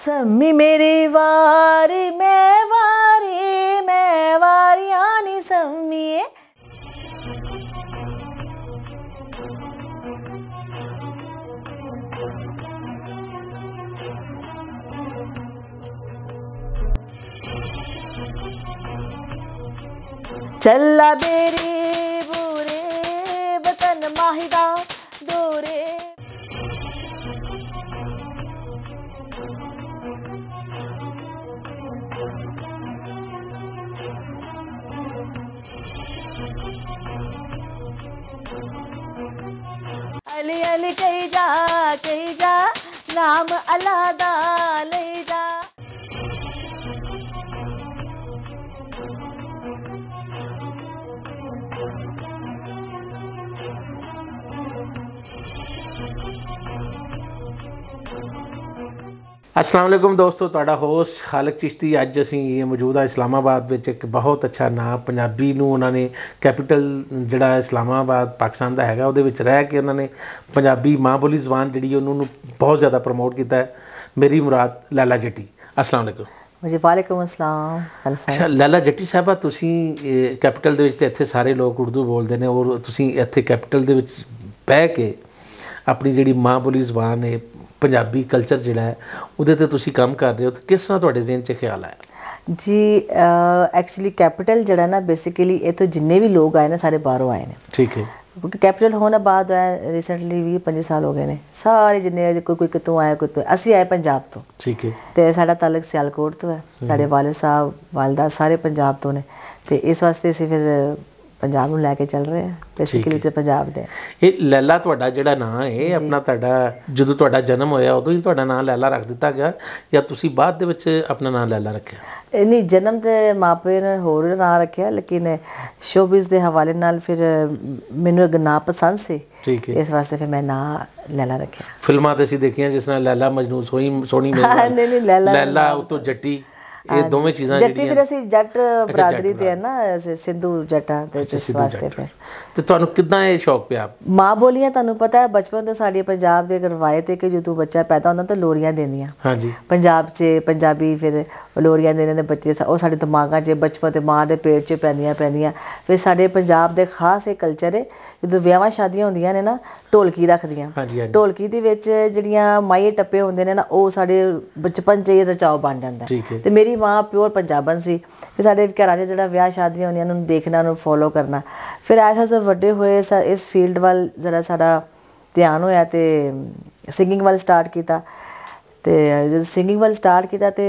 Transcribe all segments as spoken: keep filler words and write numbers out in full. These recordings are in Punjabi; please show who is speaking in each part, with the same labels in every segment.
Speaker 1: सम्मी मेरी वारी मैं वारी मैं वारियां नी सम्मीए। चला बेरी बुरे वतन माहिदा डोरे। अली अली कही जा कही जा नाम अल्लाह दा ले जा।
Speaker 2: अस्सलाम वालेकुम दोस्तों, तुहाडा होस्ट खालिक चिश्ती। अज असीं मौजूद आ इस्लामाबाद विच एक बहुत अच्छा नाम पंजाबी नूं उन्हां ने कैपिटल जिहड़ा इस्लामाबाद पाकिस्तान दा हैगा उहदे विच रह के उन्हां ने पंजाबी माँ बोली जबान जिहड़ी उन्हां नूं बहुत ज़्यादा प्रमोट कीता है। मेरी मुराद लैला जट्टी। अस्सलाम वालेकुम।
Speaker 1: जी वालेकुम अस्सलाम।
Speaker 2: अच्छा लैला जट्टी साहबा, तुसीं कैपिटल दे विच ते इत्थे सारे लोग उर्दू बोलदे ने और तुसीं इत्थे कैपिटल दे विच बह के अपनी जिहड़ी माँ बोली जबान है पंजाबी कल्चर जिहड़ा है उहदे ते तुसीं काम कर रहे हो, तो किस तरह तुहाडे ज़हन च ख्याल आया?
Speaker 1: जी एक्चुअली कैपिटल जिहड़ा ना बेसिकली ये तो जिन्ने भी लोग आए ना सारे बाहरों आए ने।
Speaker 2: ठीक है।
Speaker 1: क्योंकि कैपिटल होने बाद रिसेंटली भी पंजी साल हो गए ने सारे जिन्ने कोई कोई कितों आया कोई तो असीं आए पंजाब तो। ठीक है। तो साडा ताल्लुक सियालकोट तो है। साडे वालिद साहब वालदा सारे पंजाब तो ने, तो इस वास्ते असीं फिर पंजाब नूं लैके चल रहे हैं बेसिकली। तो पंजाब दे
Speaker 2: ये लैला तुहाडा जिहड़ा नाम है अपना तुहाडा जदों तुहाडा जन्म होया उदों ही तुहाडा नाम लैला रख दिता गया या तुसीं बाद दे विच अपना नाम लैला रखिया?
Speaker 1: नहीं, जन्म तो माँ प्यो ने होर नाम रखिया, लेकिन शोबिज़ के हवाले नाल फिर मैनूं एक नाम पसंद से। ठीक है। इस वास्ते फिर मैं नाम लैला रखिया। फिल्मां
Speaker 2: ते असीं देखियां जिस तरह लैला मजनू सोही सोहनी
Speaker 1: नहीं नहीं लैला
Speaker 2: लैला उतों जट्टी ये दोवें चीज़ां
Speaker 1: जट्टी फिर असीं जट बरादरी ते है ना सिंधु जट्टां ते इस वास्ते फिर।
Speaker 2: ते तुहानूं किद्दां ये शौक पिया?
Speaker 1: माँ बोलियां तुहानूं पता है बचपन तो साडी पंजाब दे रवायत है कि जदों बच्चा पैदा होंदा तो लोरियां देंदियां। हाँ जी। पंजाब च पंजाबी फिर लोरियां देने दे बच्चे ओह साडे दिमागां च बचपन ते माँ दे पेट च पैंदियां पैंदियां। फिर साडे पंजाब दे खास एक कल्चर है जदों विआहां शादियां होंदियां ने ना ढोलकी रखदियां। ढोलकी दे विच जिहड़ियां माई टप्पे होंदे ने ना ओह साडे बचपन च रचाव बन जांदा है। ते मेरी माँ प्योर पंजाबन सी। फिर साडे घरां च जिहड़ा विआह शादियां होंदियां उन्हूं देखना उन्हूं फॉलो करना। फिर ऐसा जो वड्डे होए इस फील्ड वाल जरा साडा ध्यान होया ते सिंगिंग वाल स्टार्ट कीता। ते जदों सिंगिंग वाल स्टार्ट कीता ते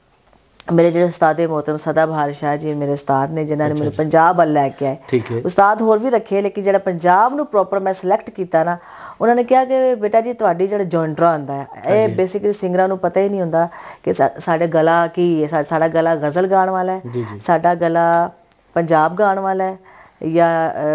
Speaker 1: मेरे जो उस्ताद मोहतरम सदाबहार शाह जी मेरे उस्ताद ने जिन्होंने मेरे पंजाब वाल लैके आए। उस्ताद होर भी रखे लेकिन जो पंजाब नूं प्रॉपर मैं सिलेक्ट किया ना उन्होंने कहा कि बेटा जी तुहाडी जो जॉनरा होंदा है ये बेसिकली सिंगरां नूं पता ही नहीं होंदा कि साडे गला की है। साडा गला गज़ल गाण वाला है, साडा गला पंजाब गाण वाला है या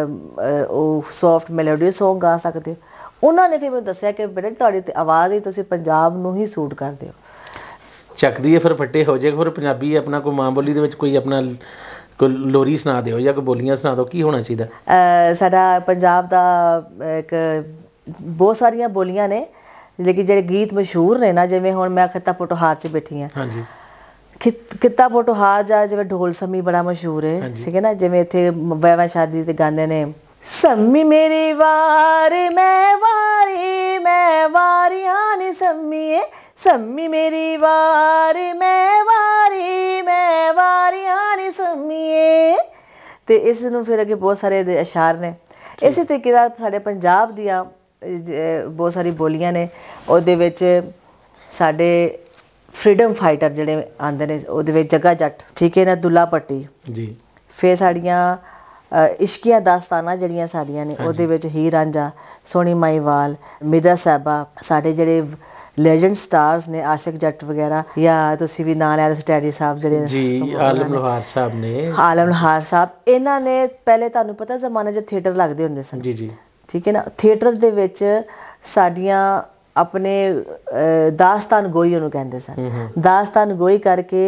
Speaker 1: सॉफ्ट मेलोडी सॉन्ग गा सकते हो। उन्होंने फिर मैं दस्सिया कि बेटा तुहाडी आवाज़ ही तुसीं पंजाब नूं ही सूट करदे हो।
Speaker 2: ਚੱਕਦੀ ਹੈ ਫਿਰ ਫੱਟੇ ਹੋ ਜਾਏਗਾ। ਫਿਰ ਪੰਜਾਬੀ ਆਪਣਾ ਕੋਈ ਮਾਂ ਬੋਲੀ ਦੇ ਵਿੱਚ ਕੋਈ ਆਪਣਾ ਕੋਈ ਲੋਰੀ ਸੁਣਾ ਦਿਓ ਜਾਂ ਕੋਈ ਬੋਲੀਆਂ ਸੁਣਾ ਦਿਓ, ਕੀ ਹੋਣਾ ਚਾਹੀਦਾ?
Speaker 1: ਸਾਡਾ ਪੰਜਾਬ ਦਾ ਇੱਕ ਬਹੁਤ ਸਾਰੀਆਂ ਬੋਲੀਆਂ ਨੇ ਲੇਕਿਨ ਜਿਹੜੇ ਗੀਤ ਮਸ਼ਹੂਰ ਨੇ ਨਾ ਜਿਵੇਂ ਹੁਣ ਮੈਂ ਖਿੱਤਾ ਪੋਟੋਹਾਰ 'ਚ ਬੈਠੀ ਹਾਂ। ਹਾਂਜੀ। ਖਿੱਤਾ ਪੋਟੋਹਾਰ ਜਾਂ ਜਿਵੇਂ ਢੋਲ ਸੰਮੀ ਬੜਾ ਮਸ਼ਹੂਰ ਹੈ ਠੀਕ ਹੈ ਨਾ। ਜਿਵੇਂ ਇੱਥੇ ਵਿਆਹਾਂ ਸ਼ਾਦੀ 'ਤੇ ਗਾਉਂਦੇ ਨੇ सम्मी मेरी वारी मैं वारी मैं वारियां नी सम्मीए। सम्मी मेरी वारी मैं वारी मैं वारियां नी सम्मीए। ते इस नूं फिर अगे बहुत सारे अशार ने। इस तरीके नाल साडे पंजाब दियां बहुत सारी बोलियां ने। उहदे विच साडे फ्रीडम फाइटर जिहड़े आंदे ने उहदे विच जग्गा जट ठीक है ना, दुल्ला पट्टी जी। फिर साड़ियाँ इश्किया दास्ताना जड़ियाँ साड़ियाँ ने उहदे विच हीर रांझा सोहनी माईवाल मिर्ज़ा साहिबा साडे जिहड़े लेजेंड स्टार्स ने आशिक जट वगैरह या तुसीं भी नाल लैआ स्टैडी साहब जिहड़े
Speaker 2: जी आलम लोहार साहब ने
Speaker 1: आलम लोहार साहब इन्हां ने पहले तुहानूं पता जमाने च थिएटर लगदे हुंदे सन जी जी ठीक है ना। थिएटर दे विच साडियां अपने दास्तान गोई उहनूं कहंदे सन। दास्तान गोई करके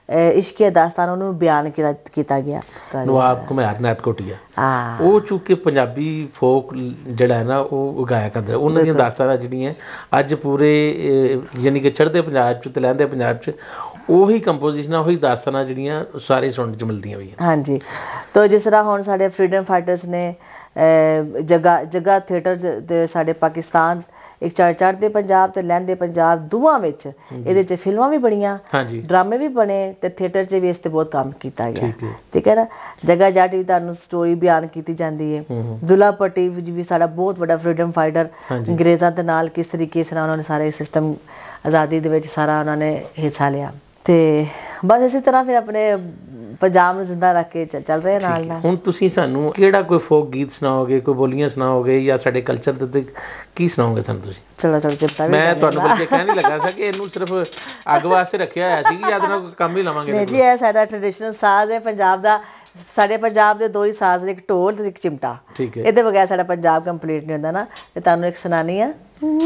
Speaker 1: ਇਸ਼ਕੀਆ ਦਾਸਤਾਨ ਉਹਨੂੰ ਬਿਆਨ ਕੀਤਾ ਕੀਤਾ ਗਿਆ।
Speaker 2: ਨਵਾਬ ਘੁਮਿਆਰ ਨਾਥ ਕੋਟੀਆ
Speaker 1: ਹਾਂ,
Speaker 2: ਉਹ ਚੂੰਕਿ ਪੰਜਾਬੀ ਫੋਕ ਜਿਹੜਾ ਹੈ ਨਾ ਉਹ ਗਾਇਆ ਕਰਦੇ, ਉਹਨਾਂ ਦੀਆਂ ਦਾਸਤਾਨਾਂ ਜਿਹੜੀਆਂ ਅੱਜ ਪੂਰੇ ਯਾਨੀ ਕਿ ਚੜ੍ਹਦੇ ਪੰਜਾਬ 'ਚ ਤੇ ਲਹਿੰਦੇ ਪੰਜਾਬ 'ਚ ਉਹੀ ਕੰਪੋਜੀਸ਼ਨਾਂ ਉਹੀ ਦਾਸਤਾਨਾਂ ਜਿਹੜੀਆਂ ਸਾਰੇ ਸੁਣਨ 'ਚ ਮਿਲਦੀਆਂ ਪਈਆਂ।
Speaker 1: ਹਾਂਜੀ, ਤਾਂ ਜਿਸ ਤਰ੍ਹਾਂ ਹੁਣ ਸਾਡੇ ਫਰੀडम ਫਾਈਟਰਸ ਨੇ ਜੱਗਾ ਜੱਗਾ ਥੀਏਟਰ ਦੇ ਸਾਡੇ ਪਾਕਿਸਤਾਨ ਇੱਕ ਚੜ੍ਹ ਚੜ੍ਹਦੇ ਪੰਜਾਬ ਅਤੇ ਲਹਿੰਦੇ ਪੰਜਾਬ ਦੋਵਾਂ ਵਿੱਚ ਇਹਦੇ 'ਚ ਫਿਲਮਾਂ ਵੀ ਬਣੀਆਂ, ਡਰਾਮੇ ਵੀ ਬਣੇ ਅਤੇ ਥੀਏਟਰ 'ਚ ਵੀ ਇਸ 'ਤੇ ਬਹੁਤ ਕੰਮ ਕੀਤਾ ਗਿਆ। ਠੀਕ ਹੈ ਨਾ, ਜੱਗਾ ਜੱਟ ਵੀ ਤੁਹਾਨੂੰ ਸਟੋਰੀ ਬਿਆਨ ਕੀਤੀ ਜਾਂਦੀ ਹੈ। ਦੁੱਲਾ ਭੱਟੀ ਵੀ ਸਾਡਾ ਬਹੁਤ ਵੱਡਾ ਫਰੀडम ਫਾਈਟਰ, ਅੰਗਰੇਜ਼ਾਂ ਦੇ ਨਾਲ ਕਿਸ ਤਰੀਕੇ ਨਾਲ ਉਹਨਾਂ ਨੇ ਸਾਰੇ ਸਿਸਟਮ ਆਜ਼ਾਦੀ ਦੇ ਵਿੱਚ ਸਾਰਾ ਉਹਨਾਂ ਨੇ ਹਿੱਸਾ ਲਿਆ। ਅਤੇ ਬਸ ਇਸੇ ਤਰ੍ਹਾਂ ਫਿਰ ਆਪਣੇ ਪੰਜਾਬ ਨੂੰ ਜ਼ਿੰਦਾ ਰੱਖ ਕੇ ਚੱਲ ਰਹੇ ਨਾਲ ਨਾਲ।
Speaker 2: ਹੁਣ ਤੁਸੀਂ ਸਾਨੂੰ ਕਿਹੜਾ ਕੋਈ ਫੋਕ ਗੀਤ ਸੁਣਾਓਗੇ, ਕੋਈ ਬੋਲੀਆਂ ਸੁਣਾਓਗੇ ਜਾਂ ਸਾਡੇ ਕਲਚਰ ਦੇ ਉੱਤੇ ਕੀ ਸੁਣਾਓਗੇ ਸਾਨੂੰ ਤੁਸੀਂ?
Speaker 1: ਚਲੋ ਚਲੋ ਚਿੰਤਾ,
Speaker 2: ਮੈਂ ਤੁਹਾਨੂੰ ਬਲਕਿ ਕਹਿ ਨਹੀਂ ਲੱਗਾ ਸੀ ਕਿ ਇਹਨੂੰ ਸਿਰਫ ਅੱਗ ਵਾਸਤੇ ਰੱਖਿਆ ਹੋਇਆ ਸੀ ਕਿ ਜਦ ਨਾਲ ਕੰਮ ਹੀ ਲਵਾਂਗੇ।
Speaker 1: ਨਹੀਂ ਜੀ, ਇਹ ਸਾਡਾ ਟ੍ਰੈਡੀਸ਼ਨਲ ਸਾਜ਼ ਹੈ ਪੰਜਾਬ ਦਾ। ਸਾਡੇ ਪੰਜਾਬ ਦੇ ਦੋ ਹੀ ਸਾਜ਼ ਨੇ, ਇੱਕ ਢੋਲ ਤੇ ਇੱਕ ਚਿਮਟਾ।
Speaker 2: ਠੀਕ ਹੈ,
Speaker 1: ਇਹਦੇ ਬਗੈਰ ਸਾਡਾ ਪੰਜਾਬ ਕੰਪਲੀਟ ਨਹੀਂ ਹੁੰਦਾ ਨਾ। ਤੇ ਤੁਹਾਨੂੰ ਇੱਕ ਸੁਣਾਨੀ ਆ।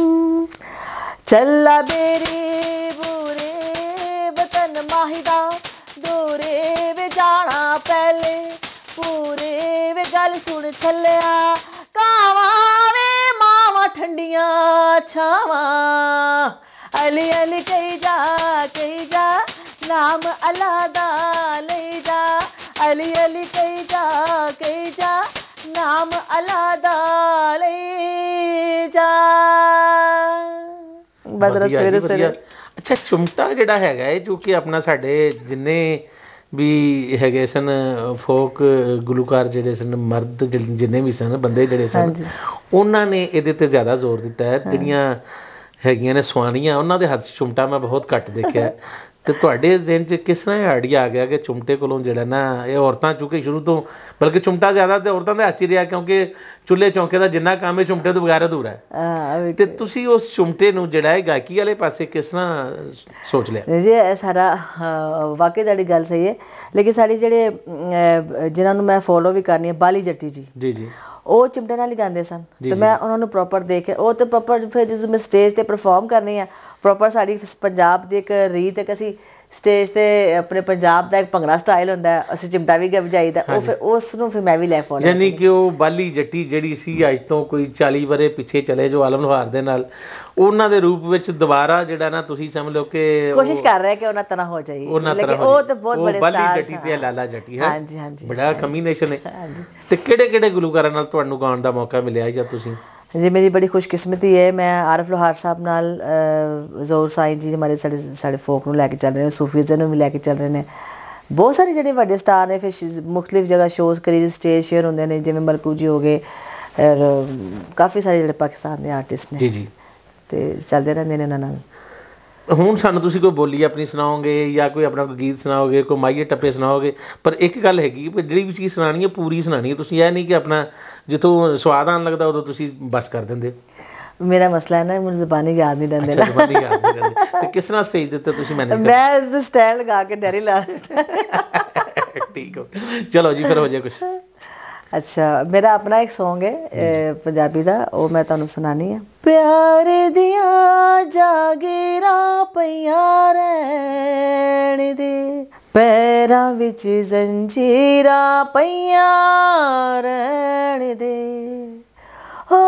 Speaker 1: ਚੱਲਾ ਬੇਰੀ ਬੂਰੇ ਵਤਨ ਮਾਹੀਦਾ ਦੂਰੇ ਵੇ ਜਾਣਾ ਪਹਿਲੇ ਪੂਰੇ ਵੇ ਗੱਲ ਸੁਣ ਛੱਲਿਆ ਕਾਵਾਂ ਵੇ ਮਾਵਾਂ ਠੰਡੀਆਂ ਛਾਵਾਂ ਅਲੀ ਅਲੀ ਕਹੀ ਜਾ ਕਹੀ ਜਾ ਨਾਮ ਅੱਲਾ ਦਾ ਲਈ ਜਾ ਅਲੀ ਅਲੀ ਕਹੀ ਜਾ ਕਹੀ ਜਾ ਨਾਮ ਅੱਲਾ ਦਾ ਲਈ ਜਾ। ਬਸ ਸਵੇਰੇ ਸਵੇਰੇ।
Speaker 2: ਅੱਛਾ, ਚੁਮਟਾ ਜਿਹੜਾ ਹੈਗਾ ਹੈ ਜੋ ਕਿ ਆਪਣਾ ਸਾਡੇ ਜਿੰਨੇ ਵੀ ਹੈਗੇ ਸਨ ਫੋਕ ਗੁਲੂਕਾਰ ਜਿਹੜੇ ਸਨ, ਮਰਦ ਜਿੰਨੇ ਵੀ ਸਨ, ਬੰਦੇ ਜਿਹੜੇ ਸਨ, ਉਹਨਾਂ ਨੇ ਇਹਦੇ 'ਤੇ ਜ਼ਿਆਦਾ ਜ਼ੋਰ ਦਿੱਤਾ ਹੈ। ਜਿਹੜੀਆਂ ਹੈਗੀਆਂ ਨੇ ਸਵਾਣੀਆਂ, ਉਹਨਾਂ ਦੇ ਹੱਥ 'ਚ ਚੁਮਟਾ ਮੈਂ ਬਹੁਤ ਘੱਟ ਦੇਖਿਆ। ਅਤੇ ਤੁਹਾਡੇ ਜ਼ਿਹਨ 'ਚ ਕਿਸ ਤਰ੍ਹਾਂ ਇਹ ਆਈਡੀਆ ਆ ਗਿਆ ਕਿ ਚੁਮਟੇ ਕੋਲੋਂ ਜਿਹੜਾ ਨਾ ਇਹ ਔਰਤਾਂ ਚੂੰਕਿ ਸ਼ੁਰੂ ਤੋਂ, ਬਲਕਿ ਚੁਮਟਾ ਜ਼ਿਆਦਾ ਤਾਂ ਔਰਤਾਂ ਦੇ ਹੱਥ 'ਚ ਰਿਹਾ ਕਿਉਂਕਿ ਚੁੱਲ੍ਹੇ ਚੌਂਕੇ ਦਾ ਜਿੰਨਾ ਕੰਮ ਹੈ ਚੁਮਟੇ ਤੋਂ ਬਗੈਰ ਅਧੂਰਾ ਹੈ। ਅਤੇ ਤੁਸੀਂ ਉਸ ਚੁਮਟੇ ਨੂੰ ਜਿਹੜਾ ਹੈ ਗਾਇਕੀ ਵਾਲੇ ਪਾਸੇ ਕਿਸ ਤਰ੍ਹਾਂ ਸੋਚ ਲਿਆ?
Speaker 1: ਜੀ ਇਹ ਸਾਡਾ ਵਾਕਈ ਤੁਹਾਡੀ ਗੱਲ ਸਹੀ ਹੈ, ਲੇਕਿਨ ਸਾਡੇ ਜਿਹੜੇ ਜਿਨ੍ਹਾਂ ਨੂੰ ਮੈਂ ਫੋਲੋ ਵੀ ਕਰਨੀ ਹੈ, ਬਾਲੀ ਜੱਟੀ ਜੀ
Speaker 2: ਜੀ ਜੀ
Speaker 1: ਉਹ ਚਿਮਟੇ ਨਾਲ ਹੀ ਗਾਉਂਦੇ ਸਨ। ਅਤੇ ਮੈਂ ਉਹਨਾਂ ਨੂੰ ਪ੍ਰੋਪਰ ਦੇਖ ਕੇ ਉਹ ਤਾਂ ਪ੍ਰੋਪਰ ਫਿਰ ਜਦੋਂ ਮੈਂ ਸਟੇਜ 'ਤੇ ਪਰਫੋਰਮ ਕਰਨੀ ਆ, ਪ੍ਰੋਪਰ ਸਾਡੀ ਪੰਜਾਬ ਦੀ ਇੱਕ ਰੀਤ ਇੱਕ ਅਸੀਂ ਸਟੇਜ 'ਤੇ ਆਪਣੇ ਪੰਜਾਬ ਦਾ ਇੱਕ ਭੰਗੜਾ ਸਟਾਈਲ ਹੁੰਦਾ, ਅਸੀਂ ਚਿਮਟਾ ਵੀ ਵਜਾਈਦਾ, ਉਹ ਫਿਰ ਉਸ ਨੂੰ ਫਿਰ ਮੈਂ ਵੀ ਲੈ ਫੋਲੋ।
Speaker 2: ਯਾਨੀ ਕਿ ਉਹ ਬਾਲੀ ਜੱਟੀ ਜਿਹੜੀ ਸੀ ਅੱਜ ਤੋਂ ਕੋਈ ਚਾਲੀ ਵਰ੍ਹੇ ਪਿੱਛੇ ਚਲੇ ਜੋ ਆਲਮ ਲੋਹਾਰ ਦੇ ਨਾਲ, ਉਹਨਾਂ ਦੇ ਰੂਪ ਵਿੱਚ ਦੁਬਾਰਾ ਜਿਹੜਾ ਨਾ ਤੁਸੀਂ ਸਮਝ ਲਓ ਕਿ
Speaker 1: ਕੋਸ਼ਿਸ਼ ਕਰ ਰਹੇ ਕਿ ਉਹਨਾਂ ਤਰ੍ਹਾਂ ਹੋ ਜਾਈਏ। ਲੇਕਿਨ ਉਹ ਤਾਂ ਬਹੁਤ ਬੜੇ
Speaker 2: ਬਾਲੀ ਜੱਟੀ ਤੇ ਲਾਲਾ ਜੱਟੀ ਹੈ।
Speaker 1: ਹਾਂਜੀ ਹਾਂਜੀ,
Speaker 2: ਬੜਾ ਕੰਬੀਨੇਸ਼ਨ ਹੈ। ਤੇ ਕਿਹੜੇ ਕਿਹੜੇ ਗੁਲੂਕਾਰਾਂ ਨਾਲ ਤੁਹਾਨੂੰ ਗਾਉਣ ਦਾ ਮੌਕਾ ਮਿਲਿਆ ਜਾਂ ਤੁਸੀਂ?
Speaker 1: ਜੀ ਮੇਰੀ ਬੜੀ ਖੁਸ਼ਕਿਸਮਤੀ ਹੈ, ਮੈਂ ਆਰਿਫ ਲੋਹਾਰ ਸਾਹਿਬ ਨਾਲ ਜ਼ੋਰ ਸਾਈਂ ਜੀ ਹਮਾਰੇ ਸਾਡੇ ਸਾਡੇ ਫੋਕ ਨੂੰ ਲੈ ਕੇ ਚੱਲ ਰਹੇ ਨੇ, ਸੂਫੀਜ਼ਮ ਨੂੰ ਵੀ ਲੈ ਕੇ ਚੱਲ ਰਹੇ ਨੇ। ਬਹੁਤ ਸਾਰੇ ਜਿਹੜੇ ਵੱਡੇ ਸਟਾਰ ਨੇ, ਫਿਰ ਮੁਖਤਲਿਫ ਜਗ੍ਹਾ ਸ਼ੋਜ਼ ਕਰੀ, ਸਟੇਜ ਸ਼ੇਅਰ ਹੁੰਦੇ ਨੇ, ਜਿਵੇਂ ਮਲਕੂ ਜੀ ਹੋ ਗਏ, ਔਰ ਕਾਫੀ ਸਾਰੇ ਜਿਹੜੇ ਪਾਕਿਸਤਾਨ ਦੇ ਆਰਟਿਸਟ ਨੇ
Speaker 2: ਜੀ ਜੀ,
Speaker 1: ਅਤੇ ਚੱਲਦੇ ਰਹਿੰਦੇ ਨੇ ਉਹਨਾਂ ਨਾਲ।
Speaker 2: ਹੁਣ ਸਾਨੂੰ ਤੁਸੀਂ ਕੋਈ ਬੋਲੀ ਆਪਣੀ ਸੁਣਾਓਗੇ ਜਾਂ ਕੋਈ ਆਪਣਾ ਕੋਈ ਗੀਤ ਸੁਣਾਓਗੇ, ਕੋਈ ਮਾਈਏ ਟੱਪੇ ਸੁਣਾਓਗੇ, ਪਰ ਇੱਕ ਗੱਲ ਹੈਗੀ ਵੀ ਜਿਹੜੀ ਵੀ ਚੀਜ਼ ਸੁਣਾਉਣੀ ਹੈ ਪੂਰੀ ਸੁਣਾਉਣੀ ਹੈ। ਤੁਸੀਂ ਇਹ ਨਹੀਂ ਕਿ ਆਪਣਾ ਜਿੱਥੋਂ ਸਵਾਦ ਆਉਣ ਲੱਗਦਾ ਉਦੋਂ ਤੁਸੀਂ ਬਸ ਕਰ ਦਿੰਦੇ।
Speaker 1: ਮੇਰਾ ਮਸਲਾ ਹੈ ਨਾ, ਮੈਨੂੰ ਜ਼ਬਾਨੀ ਯਾਦ ਨਹੀਂ ਰਹਿੰਦੇ ਨਾ।
Speaker 2: ਜ਼ਬਾਨੀ ਯਾਦ ਨਹੀਂ ਰਹਿੰਦੇ ਤੇ ਕਿਸ ਤਰ੍ਹਾਂ ਸਟੇਜ ਦੇ ਉੱਤੇ ਤੁਸੀਂ ਮੈਨੇਜ?
Speaker 1: ਮੈਂ ਸਟੈਂਡ ਲਗਾ ਕੇ ਡੈਰੀ ਲਾ।
Speaker 2: ਠੀਕ ਹੋ, ਚਲੋ ਜੀ ਫਿਰ ਹੋ ਜਾਏ ਕੁਛ।
Speaker 1: ਅੱਛਾ, ਮੇਰਾ ਆਪਣਾ ਇੱਕ ਸੌਂਗ ਹੈ ਪੰਜਾਬੀ ਦਾ, ਉਹ ਮੈਂ ਤੁਹਾਨੂੰ ਸੁਣਾਉਣੀ ਹੈ। ਪਿਆਰ ਦੀਆਂ ਜਾਗੀਰਾਂ ਪਈਆਂ ਰਹਿਣ ਦੇ, ਪੈਰਾਂ ਵਿੱਚ ਜ਼ੰਜੀਰਾਂ ਪਈਆਂ ਰਹਿਣ ਦੇ, ਹੋ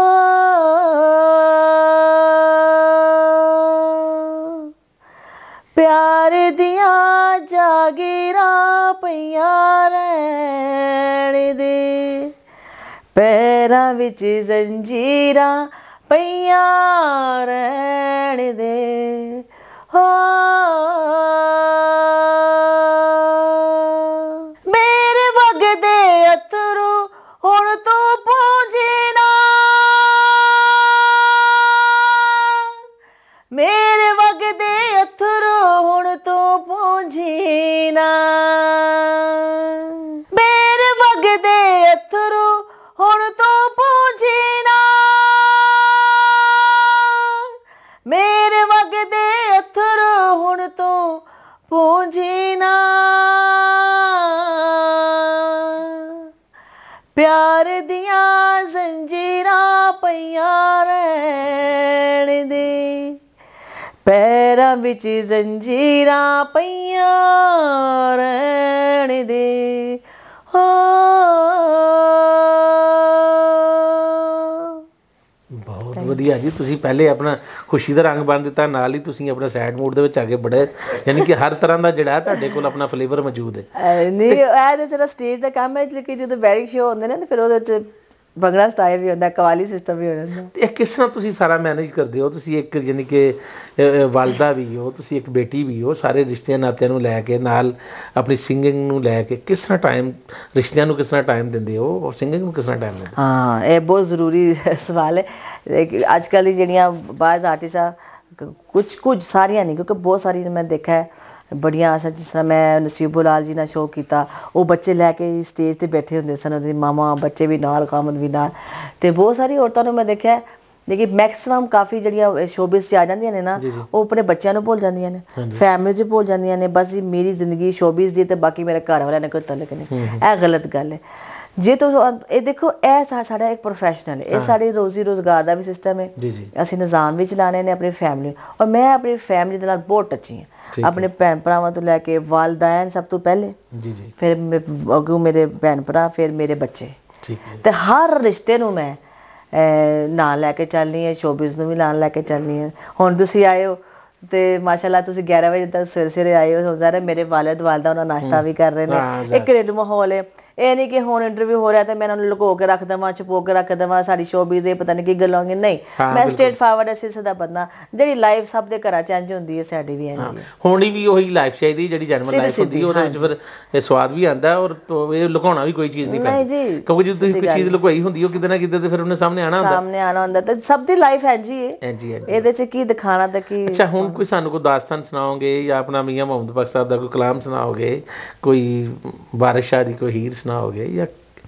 Speaker 1: ਪਿਆਰ ਦੀਆਂ ਜਾਗੀਰਾਂ ਪਈਆਂ ਰਹਿਣ ਦੇ, ਪੈਰਾਂ ਵਿੱਚ ਜ਼ੰਜੀਰਾਂ ਪਈਆਂ ਰਹਿਣ ਦੇ, ਹੋ ਮੇਰੇ ਵਗਦੇ ਅਥਰੂ ਹੁਣ ਤੂੰ ਪੂੰਝੀ ਨਾ, ਮੇਰੇ ਵਗਦੇ ਅਥਰੂ ਹੁਣ ਤੂੰ ਪੂੰਝੀ ਨਾ, ਮੇਰੇ ਵਗਦੇ ਅਥਰੂ ਹੁਣ ਤੂੰ ਪੂੰਝੀ ਨਾ, ਮੇਰੇ ਵਗਦੇ ਅਥਰੂ ਹੁਣ ਤੂੰ ਪੂੰਝੀ ਨਾ, ਪਿਆਰ ਦੀਆਂ ਜ਼ੰਜੀਰਾਂ ਪਈਆਂ ਰਹਿਣ ਦੇ, ਪੈਰਾਂ ਵਿੱਚ ਜ਼ੰਜੀਰਾਂ ਪਈਆਂ ਰਹਿਣ ਦੇ ਹੋ।
Speaker 2: ਬਹੁਤ ਵਧੀਆ ਜੀ, ਤੁਸੀਂ ਪਹਿਲੇ ਆਪਣਾ ਖੁਸ਼ੀ ਦਾ ਰੰਗ ਬੰਨ ਦਿੱਤਾ, ਨਾਲ ਹੀ ਤੁਸੀਂ ਆਪਣਾ ਸੈਡ ਮੂਡ ਦੇ ਵਿੱਚ ਆ ਕੇ ਬੜੇ, ਯਾਨੀ ਕਿ ਹਰ ਤਰ੍ਹਾਂ ਦਾ ਜਿਹੜਾ ਤੁਹਾਡੇ ਕੋਲ ਆਪਣਾ ਫਲੇਵਰ ਮੌਜੂਦ ਹੈ।
Speaker 1: ਨਹੀਂ ਇਹ ਤਾਂ ਤੇਰਾ ਸਟੇਜ ਦਾ ਕੰਮ ਹੈ, ਲੇਕਿਨ ਜਦੋਂ ਵੈਡਿੰਗ ਸ਼ੋ ਹੁੰਦੇ ਨੇ ਫਿਰ ਉਹਦੇ 'ਚ ਭੰਗੜਾ ਸਟਾਈਲ ਵੀ ਹੁੰਦਾ, ਕਵਾਲੀ ਸਿਸਟਮ ਵੀ ਹੋ ਜਾਂਦਾ।
Speaker 2: ਇਹ ਕਿਸ ਤਰ੍ਹਾਂ ਤੁਸੀਂ ਸਾਰਾ ਮੈਨੇਜ ਕਰਦੇ ਹੋ? ਤੁਸੀਂ ਇੱਕ ਯਾਨੀ ਕਿ ਵਾਲਦਾ ਵੀ ਹੋ, ਤੁਸੀਂ ਇੱਕ ਬੇਟੀ ਵੀ ਹੋ, ਸਾਰੇ ਰਿਸ਼ਤਿਆਂ ਨਾਤਿਆਂ ਨੂੰ ਲੈ ਕੇ ਨਾਲ ਆਪਣੀ ਸਿੰਗਿੰਗ ਨੂੰ ਲੈ ਕੇ ਕਿਸ ਤਰ੍ਹਾਂ ਟਾਈਮ, ਰਿਸ਼ਤਿਆਂ ਨੂੰ ਕਿਸ ਤਰ੍ਹਾਂ ਟਾਈਮ ਦਿੰਦੇ ਹੋ ਔਰ ਸਿੰਗਿੰਗ ਨੂੰ ਕਿਸ ਤਰ੍ਹਾਂ ਟਾਈਮ ਦਿੰਦੇ ਹੋ?
Speaker 1: ਹਾਂ ਇਹ ਬਹੁਤ ਜ਼ਰੂਰੀ ਸਵਾਲ ਹੈ। ਲੇਕਿਨ ਅੱਜ ਕੱਲ੍ਹ ਦੀ ਜਿਹੜੀਆਂ ਬਾਜ਼ ਆਰਟਿਸਟ ਆ, ਕੁਛ ਕੁਝ ਸਾਰੀਆਂ ਨਹੀਂ, ਕਿਉਂਕਿ ਬਹੁਤ ਸਾਰੀ ਮੈਂ ਦੇਖਿਆ ਹੈ ਬੜੀਆਂ ਆਸਾ, ਜਿਸ ਤਰ੍ਹਾਂ ਮੈਂ ਨਸੀਬੋ ਲਾਲ ਜੀ ਨਾਲ ਸ਼ੋਅ ਕੀਤਾ, ਉਹ ਬੱਚੇ ਲੈ ਕੇ ਸਟੇਜ 'ਤੇ ਬੈਠੇ ਹੁੰਦੇ ਸਨ, ਉਹਦੇ ਮਾਮਾ ਬੱਚੇ ਵੀ ਨਾਲ, ਕਾਮਦ ਵੀ ਨਾਲ, ਅਤੇ ਬਹੁਤ ਸਾਰੀ ਔਰਤਾਂ ਨੂੰ ਮੈਂ ਦੇਖਿਆ। ਲੇਕਿਨ ਮੈਕਸੀਮਮ ਕਾਫੀ ਜਿਹੜੀਆਂ ਸ਼ੋਬਿਸ 'ਚ ਆ ਜਾਂਦੀਆਂ ਨੇ ਨਾ, ਉਹ ਆਪਣੇ ਬੱਚਿਆਂ ਨੂੰ ਭੁੱਲ ਜਾਂਦੀਆਂ ਨੇ, ਫੈਮਿਲੀ 'ਚ ਭੁੱਲ ਜਾਂਦੀਆਂ ਨੇ, ਬਸ ਜੀ ਮੇਰੀ ਜ਼ਿੰਦਗੀ ਸ਼ੋਬਿਸ ਦੀ ਅਤੇ ਬਾਕੀ ਮੇਰੇ ਘਰ ਵਾਲਿਆਂ ਨਾਲ ਕੋਈ ਤਲਕ ਨਹੀਂ। ਇਹ ਗਲਤ ਗੱਲ ਹੈ। ਜੇ ਤੁਸੀਂ ਇਹ ਦੇਖੋ, ਇਹ ਸਾਡਾ ਇੱਕ ਪ੍ਰੋਫੈਸ਼ਨਲ ਹੈ, ਇਹ ਸਾਡੀ ਰੋਜ਼ੀ ਰੋਜ਼ਗਾਰ ਦਾ ਵੀ ਸਿਸਟਮ ਹੈ। ਅਸੀਂ ਨਿਜ਼ਾਮ ਵੀ ਚਲਾਉਣੇ ਨੇ ਆਪਣੀ ਫੈਮਿਲੀ, ਔਰ ਮੈਂ ਆਪਣੀ ਫੈਮਿਲੀ ਦੇ ਨਾਲ ਬਹੁਤ ਟੱਚੀ ਹਾਂ, ਆਪਣੇ ਭੈਣ ਭਰਾਵਾਂ ਤੋਂ ਲੈ ਕੇ ਵਾਲਦੈਨ ਸਭ ਤੋਂ ਪਹਿਲੇ, ਫਿਰ ਅੱਗੋਂ ਮੇਰੇ ਭੈਣ ਭਰਾ, ਫਿਰ ਮੇਰੇ ਬੱਚੇ, ਅਤੇ ਹਰ ਰਿਸ਼ਤੇ ਨੂੰ ਮੈਂ ਨਾਲ ਲੈ ਕੇ ਚੱਲਣੀ ਹੈ, ਸ਼ੋਬਿਜ਼ ਨੂੰ ਵੀ ਨਾਲ ਲੈ ਕੇ ਚੱਲਣੀ ਹੈ। ਹੁਣ ਤੁਸੀਂ ਆਏ ਹੋ ਅਤੇ ਮਾਸ਼ਾਅੱਲਾ ਤੁਸੀਂ ਗਿਆਰਾਂ ਵਜੇ ਤੱਕ ਸਵੇਰੇ ਸਵੇਰੇ ਆਏ ਹੋ, ਹੋ ਜਾ ਰਿਹਾ ਮੇਰੇ ਵਾਲਿਦ ਵਾਲਦਾ ਉਹਨਾਂ ਨਾਸ਼ਤਾ ਵੀ ਕਰ ਰਹੇ ਨੇ। ਇੱਕ ਘਰੇਲੂ ਮਾਹੌਲ ਹੈ, ਇਹ ਨਹੀਂ ਕਿ ਹੁਣ ਇੰਟਰਵਿਊ ਹੋ ਰਿਹਾ ਤਾਂ ਮੈਂ ਇਹਨਾਂ ਨੂੰ ਲੁਕੋ ਕੇ ਰੱਖ ਦੇਵਾਂ, ਛੁਪੋ ਕੇ ਰੱਖ ਦੇਵਾਂ, ਸਾਡੀ ਸ਼ੋਬਿਜ਼ ਦੇ ਪਤਾ ਨਹੀਂ ਕੀ ਗੱਲਾਂ ਹੋਣਗੀਆਂ। ਨਹੀਂ, ਮੈਂ ਸਟੇਟ ਫਾਰਵਰਡ ਐਸੀ ਸਿੱਧਾ ਬੰਦਾ, ਜਿਹੜੀ ਲਾਈਫ ਸਭ ਦੇ ਘਰਾਂ 'ਚ ਇੰਝ ਹੁੰਦੀ ਹੈ, ਸਾਡੀ ਵੀ ਇੰਝ ਹੈ।
Speaker 2: ਹੋਣੀ ਵੀ ਉਹੀ ਲਾਈਫ ਚਾਹੀਦੀ ਜਿਹੜੀ ਜਨਮਲ ਲਾਈਫ ਹੁੰਦੀ, ਉਹਦੇ ਵਿੱਚ ਫਿਰ ਇਹ ਸਵਾਦ ਵੀ ਆਉਂਦਾ, ਔਰ ਇਹ ਲੁਕਾਉਣਾ ਵੀ ਕੋਈ ਚੀਜ਼ ਨਹੀਂ ਪੈਂਦੀ, ਕਿਉਂਕਿ ਜੇ ਤੁਸੀਂ ਕੋਈ ਚੀਜ਼ ਲੁਕਾਈ ਹੁੰਦੀ ਉਹ ਕਿਤੇ ਨਾ ਕਿਤੇ ਫਿਰ ਉਹਨੇ ਸਾਹਮਣੇ ਆਉਣਾ ਹੁੰਦਾ, ਸਾਹਮਣੇ ਆਉਣਾ ਹੁੰਦਾ। ਤੇ ਸਭ ਦੀ ਲਾਈਫ ਇੰਝ ਹੀ ਹੈ, ਇਹਦੇ 'ਚ ਕੀ ਦਿਖਾਣਾ ਤੇ ਕੀ। ਅੱਛਾ, ਹੁਣ ਕੋਈ ਸਾਨੂੰ ਕੋਈ ਦਾਸਤਾਨ ਸੁਣਾਓਗੇ ਜਾਂ ਆਪਣਾ ਮੀਆਂ ਮੁਹੰਮਦ ਬਖਸ਼ ਸਾਹਿਬ ਦਾ ਕੋਈ ਕਲਾਮ ਸੁਣਾਓਗੇ, ਕੋਈ ਵਾਰਿਸ ਸ਼ਾਹ ਦੀ ਕੋਈ ਹੀਰ ਸੁਣਾਓਗੇ? ਜਾਂ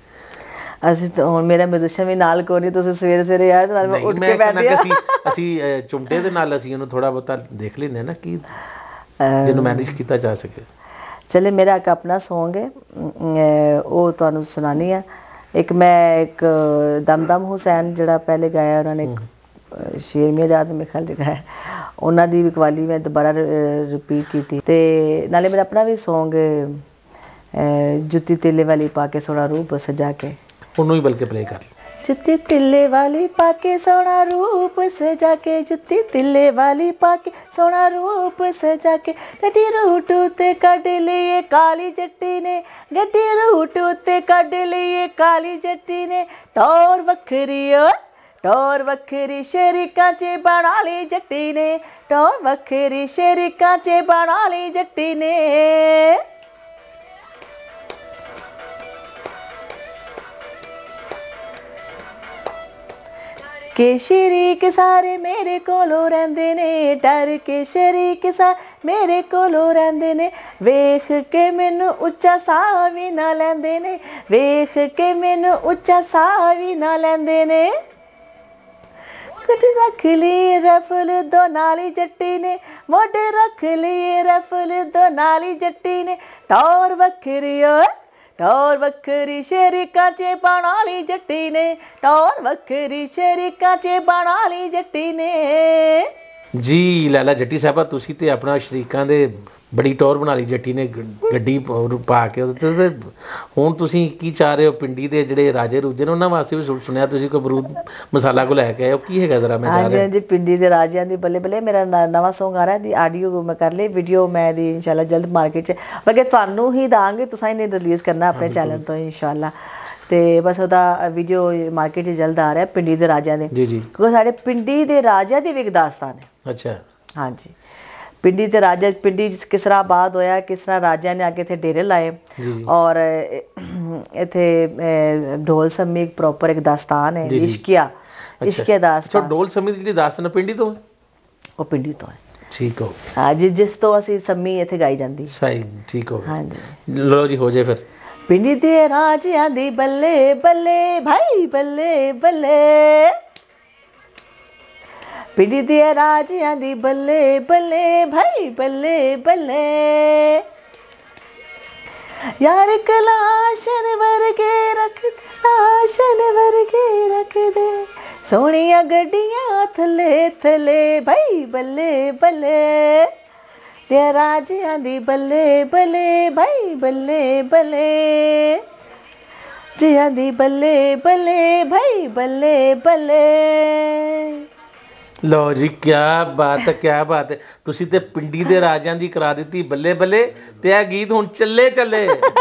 Speaker 2: ਅਸੀਂ ਤਾਂ ਹੁਣ ਮੇਰਾ ਮਿਊਜ਼ੀਸ਼ੀਅਨ ਵੀ ਨਾਲ ਕੋਈ ਨਹੀਂ, ਤੁਸੀਂ ਸਵੇਰੇ ਸਵੇਰੇ ਆਏ ਤਾਂ ਮੈਂ ਉੱਠ ਕੇ ਬੈਠਦੀ ਹਾਂ। ਅਸੀਂ ਅਸੀਂ ਚੁੰਮਟੇ ਦੇ ਨਾਲ ਅਸੀਂ ਉਹਨੂੰ ਥੋੜ੍ਹਾ ਬਹੁਤਾ ਦੇਖ ਲੈਂਦੇ ਹਾਂ ਨਾ, ਕਿ ਜਿਹਨੂੰ ਮੈਨੇਜ ਕੀਤਾ ਜਾ ਸਕੇ। ਚਲੇ, ਮੇਰਾ ਇੱਕ ਆਪਣਾ ਸੌਂਗ ਹੈ, ਉਹ ਤੁਹਾਨੂੰ ਸੁਣਾਉਣੀ ਆ। ਇੱਕ ਮੈਂ ਇੱਕ ਦਮਦਮ ਹੁਸੈਨ ਜਿਹੜਾ ਪਹਿਲੇ ਗਾਇਆ, ਉਹਨਾਂ ਨੇ ਸ਼ੇਰ ਮੀਰਜ਼ਾਦ ਮੇਰੇ ਖਿਆਲ 'ਚ ਗਾਇਆ, ਉਹਨਾਂ ਦੀ ਵੀ ਕਵਾਲੀ ਮੈਂ ਦੁਬਾਰਾ ਰਿਪੀਟ ਕੀਤੀ। ਅਤੇ ਨਾਲੇ ਮੇਰਾ ਆਪਣਾ ਵੀ ਸੌਂਗ ਜੁੱਤੀ ਤੇਲੇ ਵਾਲੀ ਪਾ ਕੇ ਸੋਹਣਾ ਰੂਪ ਸਜਾ ਕੇ, ਉਹਨੂੰ ਹੀ ਬਲਕਿ ਪਲੇ ਕਰ ਲਓ। ਜੁੱਤੀ ਤਿੱਲੇ ਵਾਲੀ ਪਾ ਕੇ ਸੋਹਣਾ ਰੂਪ ਸਜਾ ਕੇ, ਜੁੱਤੀ ਤਿੱਲੇ ਵਾਲੀ ਪਾ ਕੇ ਸੋਹਣਾ ਰੂਪ ਸਜਾ ਕੇ, ਗੱਡੀ ਰੂਟ ਉੱਤੇ ਕੱਢ ਲਈਏ ਕਾਲੀ ਜੱਟੀ ਨੇ, ਗੱਡੀ ਰੂਟ ਉੱਤੇ ਕੱਢ ਲਈਏ ਕਾਲੀ ਜੱਟੀ ਨੇ, ਟੌਰ ਵੱਖਰੀ ਓ ਟੌਰ ਵੱਖਰੀ ਸ਼ਰੀਕਾਂ 'ਚ ਬਣਾ ਲਈ ਜੱਟੀ ਨੇ, ਟੌਰ ਵੱਖਰੀ ਸ਼ਰੀਕਾਂ 'ਚ ਬਣਾ ਲਈ ਜੱਟੀ ਨੇ। के शरीक सारे मेरे कोलों रहिंदे ने, डर के शरीक सारे मेरे कोलों रहिंदे ने, वेख के मैनू उच्चा साह भी ना लैंदे ने, वेख के मैनू उच्चा साह भी ना लैंदे ने। कुछ रख लिए रफल दो नाली जट्टी ने, मोढे रख लिए रफल दो नाली जट्टी ने, टौर वखरी ओए टौर वखरी शरीका च बना ली जट्टी ने, टौर वखरी शरीका च बना ली जट्टी ने। जी लाला जट्टी साहबा, तुसी ते अपना शरीकां दे बड़ी टौर बना ली जट्टी ने, गड्डी पा के। हुण तुसी की चाह रहे हो, पिंडी दे जिहड़े राजे रूजे ने उन्हां वास्ते भी सुनिया तुसी कोई बरूद मसाला को लैके आए हो, की हैगा जरा मैं चाह रहा? हाँ जी, पिंडी दे राजियां दी बल्ले बल्ले मेरा नवां सॉन्ग आ रहा है, दी ऑडियो मैं कर ली, वीडियो मैं दी इंशाल्लाह जल्द मार्केट च बल्कि तुहानूं ही दांगे, तुसां ही नहीं रिलीज़ करना अपने चैनल तो इंशाल्लाह। तो बस वह वीडियो मार्केट च जल्द आ रहा है, पिंडी दे राजियां दे, क्योंकि साढ़े पिंडी दे राजियां दी भी एक दास्तान है। अच्छा, हाँ जी, पिंडी ते राजा, पिंडी किस तरह आबाद होया, किस तरह राजा ने आके इत्थे डेरे लाए, और इत्थे ढोल सम्मी एक प्रॉपर एक दास्तान है, इश्किया इश्किया दास्तान। ढोल सम्मी दी जिहड़ी दास्तान पिंडी तो है, वो पिंडी तो है। ठीक हो, हाँ जी, जिस तो असीं सम्मी इत्थे गाई जांदी। सही, ठीक हो, हाँ जी। लो जी, हो जाए फिर। पिंडी दे राजियां दी बल्ले बल्ले भाई बल्ले बल्ले, पिंडी दे राजियां दी बल्ले बल्ले भाई बल्ले बल्ले,
Speaker 1: यार कलाशन वर्गे रख दे, लाशन वर्गे रख दे, सोहणिया गड्डियां थले थले भाई बल्ले बल्ले, ते राजियां दी बल्ले बल्ले भाई बल्ले बल्ले, जियां दी बल्ले बल्ले भाई बल्ले बल्ले।
Speaker 2: लो जी क्या बात है, क्या बात है। तुसी ते पिंडी दे राजां दी करा दित्ती बल्ले बल्ले, ते आ गीत हुण चले चले।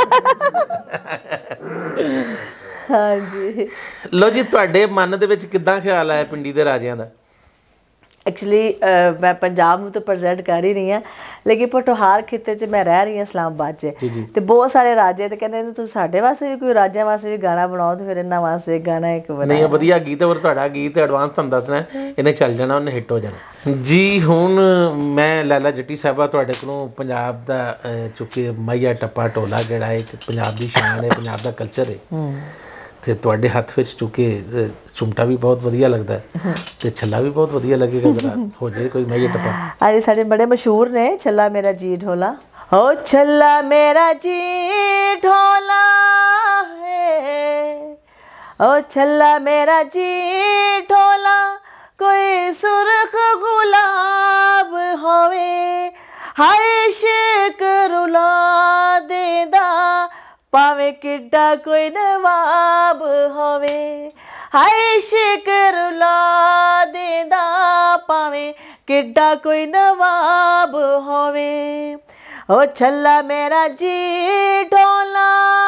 Speaker 1: हाँ जी।
Speaker 2: लो जी तुहाडे मन दे विच किद्दां ख्याल आया पिंडी दे राजियां दा?
Speaker 1: एक्चुअली मैं पंजाब में तो प्रजेंट कर ही रही हाँ, लेकिन पोठोहार खिते च मैं रह रही हाँ इस्लामाबाद च, तो बहुत सारे राजे तो कहते तुम साढ़े वास्ते भी कोई राजा वास्ते भी गाना बनाओ, तो फिर इन्होंने वास्ते गाना एक बनाया।
Speaker 2: नहीं वधिया गीत है, और तुहाडा गीत एडवांस तुहानूं दसना इन्हें चल जाना, उन्हें हिट हो जाना जी। हुण मैं लैला जट्टी साहबा तुहाडे कोलों पंजाब दा चुके माइया टप्पा ढोला जिहड़ा एक पंजाब दी शान है, पंजाब दा कल्चर है, ਤੇ ਤੁਹਾਡੇ ਹੱਥ ਵਿੱਚ ਚੁੱਕੇ ਚੁੰਮਟਾ ਵੀ ਬਹੁਤ ਵਧੀਆ ਲੱਗਦਾ ਹੈ ਤੇ ਛੱਲਾ ਵੀ ਬਹੁਤ ਵਧੀਆ ਲੱਗੇਗਾ। ਜਰਾ ਹੋ ਜਾਏ ਕੋਈ ਮਾਈਆ ਟੱਪਾ।
Speaker 1: ਅੱਜ ਸਾਡੇ ਬੜੇ ਮਸ਼ਹੂਰ ਨੇ ਛੱਲਾ ਮੇਰਾ ਜੀ ਢੋਲਾ, ਹੋ ਛੱਲਾ ਮੇਰਾ ਜੀ ਢੋਲਾ ਹੈ, ਹੋ ਛੱਲਾ ਮੇਰਾ ਜੀ ਢੋਲਾ, ਕੋਈ ਸੁਰਖ ਗੁਲਾਬ ਹੋਵੇ, ਹਾਏ ਇਸ਼ਕ ਰੁਲਾ ਦੇਂਦਾ, ਭਾਵੇਂ ਕਿੱਡਾ ਕੋਈ ਨਵਾਬ ਹੋਵੇ, ਹਾਏ ਇਸ਼ਕ ਰੁਲਾ ਦੇਂਦਾ, ਭਾਵੇਂ ਕਿੱਡਾ ਕੋਈ ਨਵਾਬ ਹੋਵੇ, ਓ ਛੱਲਾ ਮੇਰਾ ਜੀ ਢੋਲਾ